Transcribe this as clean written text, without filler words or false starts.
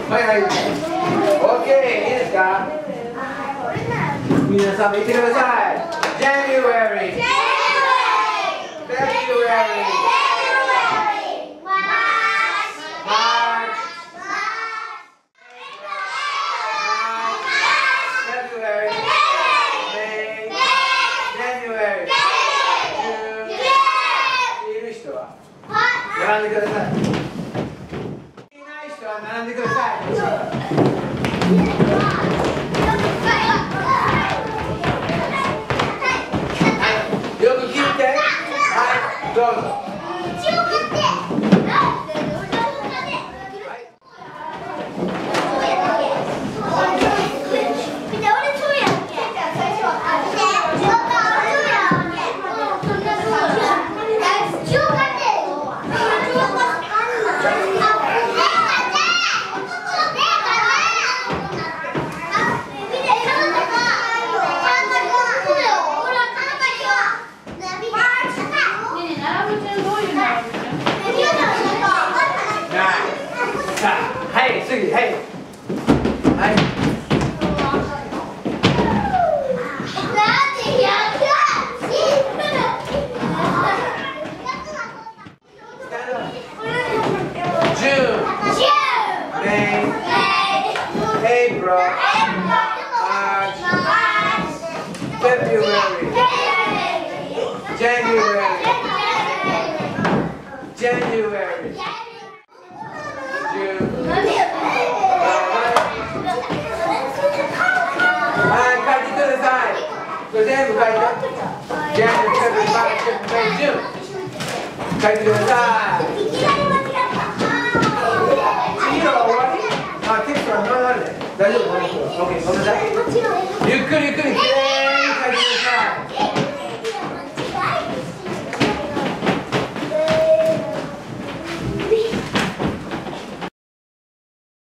はいはい。OK、いいですか？皆さんも言ってください。January。February。March。February。May。January。June。いる人は並んでください。いない人は並んでください。よく聞いて。はい、どうぞ。はい、次、はい。はい。June, May, April, March, February, January, June. はい、書いてください。これ全部書いて。書いてください。次の終わり？あ、テストは何あるね。大丈夫？OK、ごめんなさい。ゆっくりゆっくりきれいに書いてください。